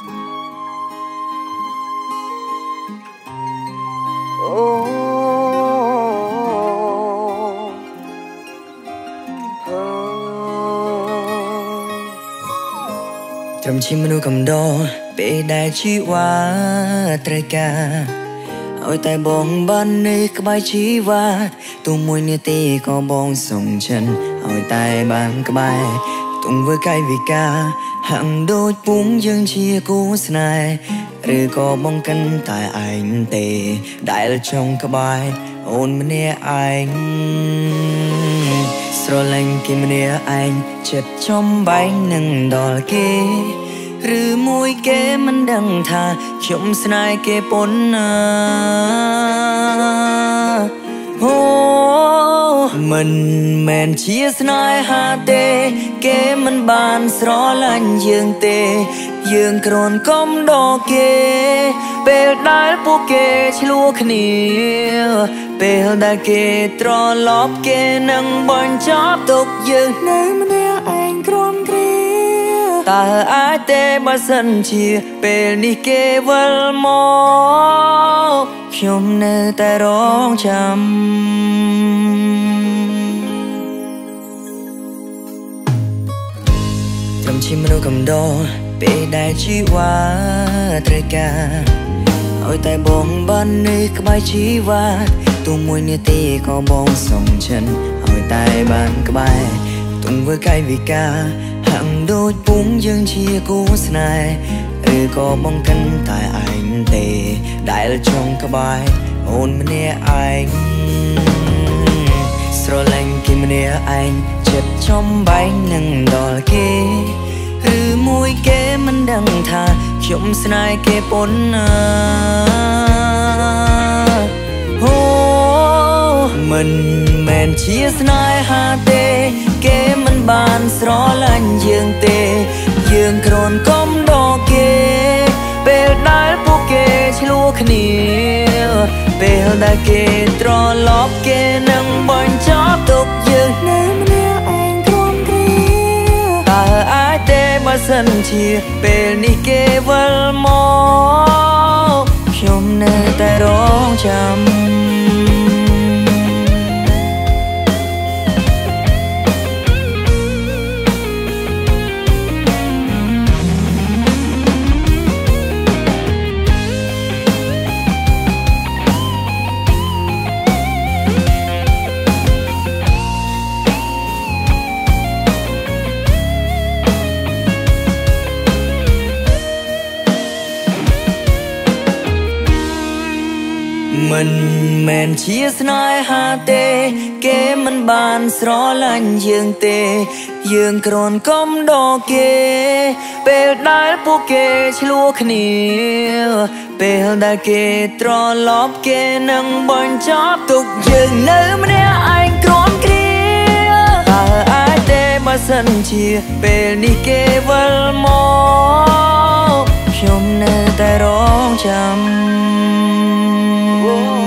ត្រឹមជាមនុស្សកំដរពេលដែលជីវ៉ាត្រូវការឲ្យតែបងបាននៅក្បែរជីវ៉ាទូមួយនាទីក៏បងសុំចិនឲ្យតែបានក្បែរទង្វើកាយវិការហាក់ដូចពុំយើងជាគូស្នេហ៍ឬក៏បងកិនតែឯងទេដែលចង់ក្បែរអូនម្នាក់ឯងស្រឡាញ់គេម្នាក់ឯងចិត្តចំបែងនឹងដល់គេឬមួយគេមិនដឹងថាខ្ញុំស្នេហ៍គេប៉ុណ្ណាអូមិនមែនជាស្នេហាទេគេមិនបានស្រឡាញ់យើងទេយើងគ្រាន់កុំដល់គេពេលដែលពួកគេឆ្លោះគ្នាពេលដែលគេត្រឡប់គេនឹងបញ្ចប់ទុកយើងនៅម្នាក់ឯងគ្រាន់គ្រាតើអាចទេបើសិនជាពេលនេះគេវិលមកខ្ញុំនៅតែរងចាំត្រឹមជាមនុស្សកំដរពេលដែលជីវ៉ាត្រូវការឲ្យតែបងបាននៅក្បែរជីវ៉ាទូមួយនាទីក៏បងសុំចិនឲ្យតែបានក្បែរទង្វើកាយវិការហាក់ដូចពុំយើងជាគូស្នេហ៍ឬក៏បងកិនតែឯងទេដែលចង់ក្បែរអូនម្នាក់ឯងស្រឡាញ់គេម្នាក់ឯងចិត្តចំបែងនឹងដល់គេឬមួយគេមិនដឹងថាខ្ញុំស្នេហ៍គេប៉ុណ្ណាអូមិនមែនជាស្នេហាទេគេមិនបានស្រឡាញ់យើងទេយើងគ្រាន់កុំដល់គេពេលដែលពួកគេឆ្លោះគ្នាពេលដែលគេត្រឡប់គេនឹងបញ្ចប់ទុកយើងនៅម្នាក់ឯងគ្រាន់គ្រាតើអាចទេបើសិនជាពេលនេះគេវិលមកខ្ញុំនៅតែរងចាំមិនមែនជាស្នេហាទេគេមិនបានស្រឡាញ់យើងទេយើងគ្រាន់កុំដល់គេពេលដែលពួកគេឆ្លោះគ្នាពេលដែលគេត្រឡប់គេនឹងបញ្ចប់ទុកយើងនៅម្នាក់ឯងគ្រាន់គ្រាតើអាចទេបើសិនជាពេលនេះគេវិលមកខ្ញុំនៅតែរងចាំ